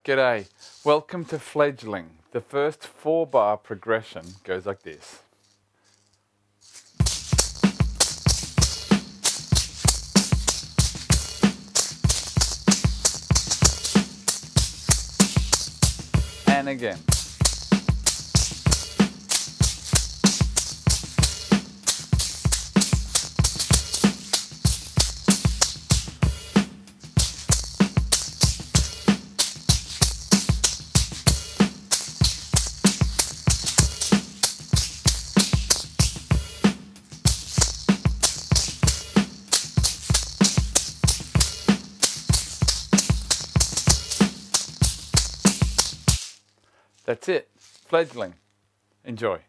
G'day, welcome to Fledgling. The first 4-bar progression goes like this. And again. That's it, Fledgling. Enjoy.